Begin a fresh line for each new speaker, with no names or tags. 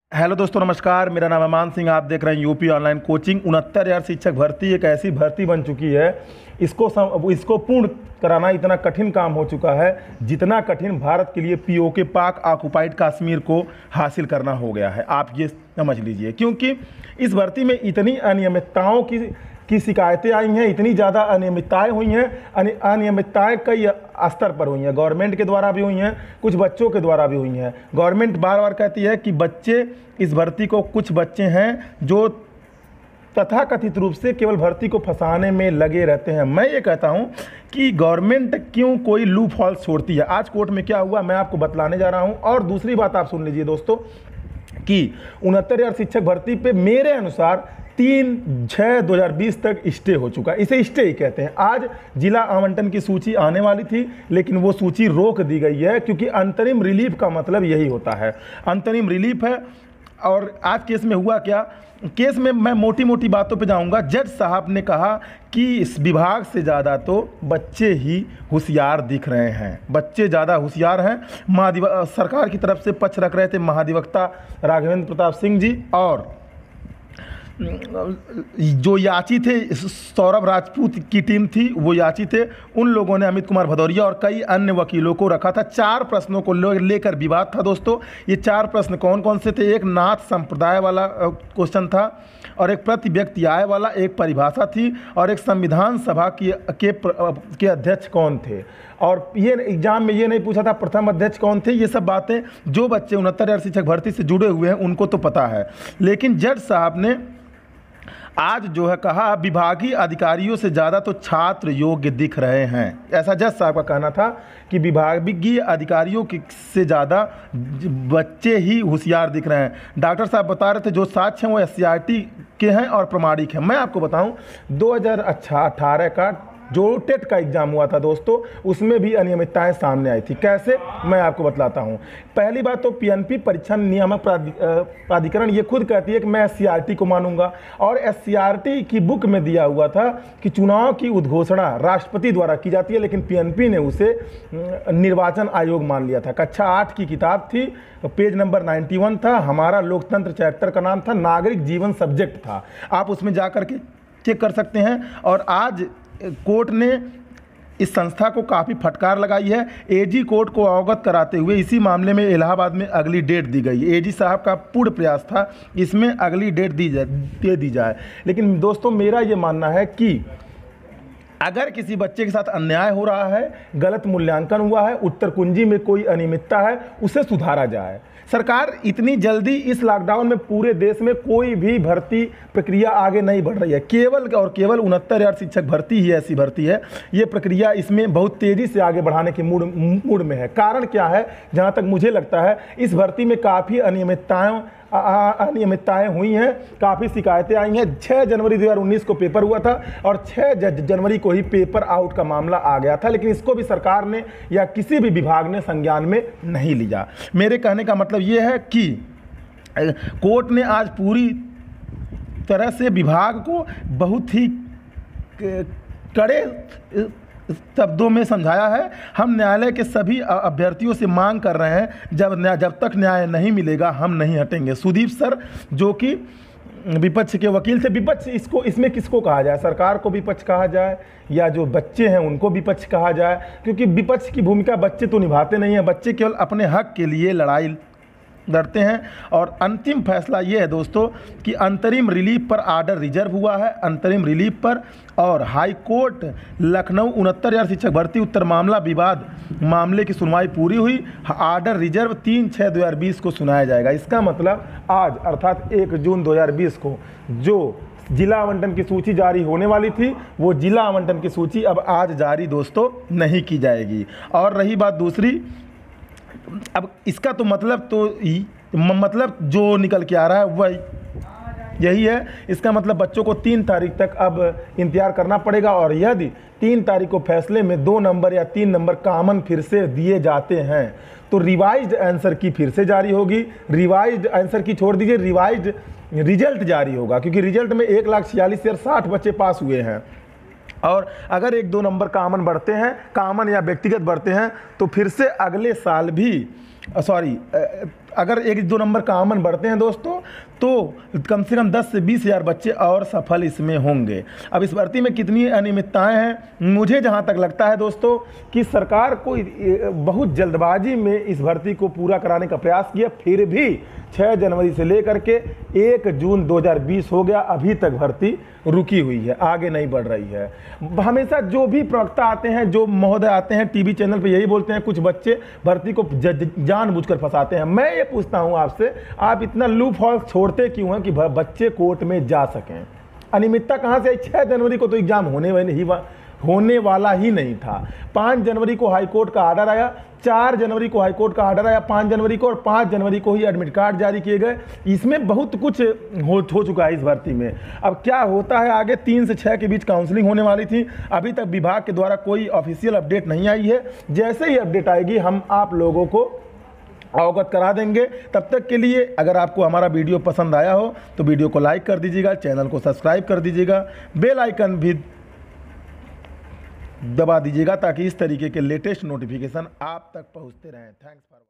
Hello दोस्तों, नमस्कार। मेरा नाम है मान सिंह। आप देख रहे हैं यूपी ऑनलाइन कोचिंग। 69,000 शिक्षक भर्ती एक ऐसी भर्ती बन चुकी है, इसको पूर्ण कराना इतना कठिन काम हो चुका है जितना कठिन भारत के लिए पीओके पाक ऑक्युपाइड कश्मीर को हासिल करना हो गया है। आप ये समझ लीजिए, क्योंकि इस भर्ती में इतनी अनियमितताओं की शिकायतें आई हैं, इतनी ज़्यादा अनियमितताएं हुई हैं। अनियमितताएं कई स्तर पर हुई हैं, गवर्नमेंट के द्वारा भी हुई हैं, कुछ बच्चों के द्वारा भी हुई हैं। गवर्नमेंट बार बार कहती है कि बच्चे इस भर्ती को, कुछ बच्चे हैं जो तथाकथित रूप से केवल भर्ती को फंसाने में लगे रहते हैं। मैं ये कहता हूं कि गवर्नमेंट क्यों कोई लूप होल छोड़ती है। आज कोर्ट में क्या हुआ मैं आपको बतलाने जा रहा हूं। और दूसरी बात आप सुन लीजिए दोस्तों कि 69,000 शिक्षक भर्ती पे मेरे अनुसार 3/6/2020 तक स्टे हो चुका है। इसे स्टे ही कहते हैं। आज जिला आवंटन की सूची आने वाली थी, लेकिन वो सूची रोक दी गई है, क्योंकि अंतरिम रिलीफ का मतलब यही होता है, अंतरिम रिलीफ है। और आज केस में हुआ क्या, केस में मैं मोटी मोटी बातों पे जाऊंगा। जज साहब ने कहा कि इस विभाग से ज़्यादा तो बच्चे ही होशियार दिख रहे हैं, बच्चे ज़्यादा होशियार हैं। सरकार की तरफ से पक्ष रख रहे थे महाधिवक्ता राघवेंद्र प्रताप सिंह जी, और जो याची थे सौरभ राजपूत की टीम थी, वो याची थे, उन लोगों ने अमित कुमार भदौरिया और कई अन्य वकीलों को रखा था। 4 प्रश्नों को लेकर विवाद था दोस्तों। ये 4 प्रश्न कौन कौन से थे? एक नाथ संप्रदाय वाला क्वेश्चन था, और एक प्रति व्यक्ति आय वाला, एक परिभाषा थी, और एक संविधान सभा के अध्यक्ष कौन थे। और ये एग्जाम में ये नहीं पूछा था प्रथम अध्यक्ष कौन थे। ये सब बातें जो बच्चे 69,000 शिक्षक भर्ती से जुड़े हुए हैं उनको तो पता है, लेकिन जज साहब ने आज जो है कहा विभागीय अधिकारियों से ज़्यादा तो छात्र योग्य दिख रहे हैं। ऐसा जज साहब का कहना था कि विभागीय अधिकारियों से ज़्यादा बच्चे ही होशियार दिख रहे हैं। डॉक्टर साहब बता रहे थे जो साक्ष्य हैं वो SCRT के हैं और प्रमाणिक हैं। मैं आपको बताऊं 2018 का जो टेट का एग्ज़ाम हुआ था दोस्तों, उसमें भी अनियमितताएं सामने आई थी। कैसे, मैं आपको बतलाता हूं। पहली बात तो PNP परीक्षा नियामक प्राधिकरण ये खुद कहती है कि मैं SCRT को मानूंगा, और SCRT की बुक में दिया हुआ था कि चुनाव की उद्घोषणा राष्ट्रपति द्वारा की जाती है, लेकिन PNP ने उसे निर्वाचन आयोग मान लिया था। कक्षा 8 की किताब थी, पेज नंबर 91 था, हमारा लोकतंत्र चैप्टर का नाम था, नागरिक जीवन सब्जेक्ट था। आप उसमें जा कर के चेक कर सकते हैं। और आज कोर्ट ने इस संस्था को काफ़ी फटकार लगाई है। AG कोर्ट को अवगत कराते हुए इसी मामले में इलाहाबाद में अगली डेट दी गई। AG साहब का पूर्ण प्रयास था इसमें अगली डेट दे दी जाए। लेकिन दोस्तों मेरा ये मानना है कि अगर किसी बच्चे के साथ अन्याय हो रहा है, गलत मूल्यांकन हुआ है, उत्तर कुंजी में कोई अनियमितता है, उसे सुधारा जाए। सरकार इतनी जल्दी इस लॉकडाउन में पूरे देश में कोई भी भर्ती प्रक्रिया आगे नहीं बढ़ रही है। केवल और केवल 69,000 शिक्षक भर्ती ही ऐसी भर्ती है, ये प्रक्रिया इसमें बहुत तेज़ी से आगे बढ़ाने के मूड में है। कारण क्या है, जहाँ तक मुझे लगता है इस भर्ती में काफ़ी अनियमितताएं हुई हैं, काफ़ी शिकायतें आई हैं। 6 जनवरी 2019 को पेपर हुआ था और 6 जनवरी को ही पेपर आउट का मामला आ गया था, लेकिन इसको भी सरकार ने या किसी भी विभाग ने संज्ञान में नहीं लिया। मेरे कहने का मतलब ये है कि कोर्ट ने आज पूरी तरह से विभाग को बहुत ही कड़े शब्दों में समझाया है। हम न्यायालय के सभी अभ्यर्थियों से मांग कर रहे हैं जब तक न्याय नहीं मिलेगा हम नहीं हटेंगे। सुदीप सर जो कि विपक्ष के वकील थे, विपक्ष इसमें किसको कहा जाए, सरकार को विपक्ष कहा जाए या जो बच्चे हैं उनको विपक्ष कहा जाए, क्योंकि विपक्ष की भूमिका बच्चे तो निभाते नहीं हैं। बच्चे केवल अपने हक के लिए लड़ाई लड़ते हैं। और अंतिम फैसला ये है दोस्तों कि अंतरिम रिलीफ पर आर्डर रिजर्व हुआ है, अंतरिम रिलीफ पर। और हाई कोर्ट लखनऊ 69,000 शिक्षक भर्ती उत्तर मामला विवाद मामले की सुनवाई पूरी हुई। आर्डर रिजर्व 3/6/2020 को सुनाया जाएगा। इसका मतलब आज अर्थात 1 जून 2020 को जो जिला आवंटन की सूची जारी होने वाली थी, वो जिला आवंटन की सूची अब आज जारी दोस्तों नहीं की जाएगी। और रही बात दूसरी, अब इसका तो मतलब जो निकल के आ रहा है वह यही है। इसका मतलब बच्चों को 3 तारीख तक अब इंतजार करना पड़ेगा, और यदि 3 तारीख को फैसले में 2 नंबर या 3 नंबर कॉमन फिर से दिए जाते हैं तो रिवाइज्ड आंसर की फिर से जारी होगी। रिवाइज्ड आंसर की छोड़ दीजिए, रिवाइज्ड रिजल्ट जारी होगा, क्योंकि रिजल्ट में 1,46,060 बच्चे पास हुए हैं। और अगर 1-2 नंबर कॉमन बढ़ते हैं, कॉमन या व्यक्तिगत बढ़ते हैं, तो फिर से अगले साल भी सॉरी, अगर 1-2 नंबर कॉमन बढ़ते हैं दोस्तों तो कम से कम 10 से 20 हज़ार बच्चे और सफल इसमें होंगे। अब इस भर्ती में कितनी अनियमितताएं हैं, मुझे जहां तक लगता है दोस्तों कि सरकार को बहुत जल्दबाजी में इस भर्ती को पूरा कराने का प्रयास किया, फिर भी 6 जनवरी से लेकर के 1 जून 2020 हो गया, अभी तक भर्ती रुकी हुई है, आगे नहीं बढ़ रही है। हमेशा जो भी प्रवक्ता आते हैं, जो महोदय आते हैं टीवी चैनल पे, यही बोलते हैं कुछ बच्चे भर्ती को जानबूझकर फंसाते हैं। मैं ये पूछता हूं आपसे, आप इतना लूप हॉल छोड़ते क्यों हैं कि बच्चे कोर्ट में जा सकें? अनियमितता कहां से आई? 6 जनवरी को तो एग्जाम होने वाला ही नहीं था। 5 जनवरी को हाईकोर्ट का ऑर्डर आया, 4 जनवरी को हाईकोर्ट का ऑर्डर आया 5 जनवरी को, और 5 जनवरी को ही एडमिट कार्ड जारी किए गए। इसमें बहुत कुछ हो चुका है इस भर्ती में। अब क्या होता है आगे, 3 से 6 के बीच काउंसलिंग होने वाली थी, अभी तक विभाग के द्वारा कोई ऑफिशियल अपडेट नहीं आई है। जैसे ही अपडेट आएगी हम आप लोगों को अवगत करा देंगे। तब तक के लिए अगर आपको हमारा वीडियो पसंद आया हो तो वीडियो को लाइक कर दीजिएगा, चैनल को सब्सक्राइब कर दीजिएगा, बेल आइकन भी दबा दीजिएगा ताकि इस तरीके के लेटेस्ट नोटिफिकेशन आप तक पहुंचते रहें। Thanks for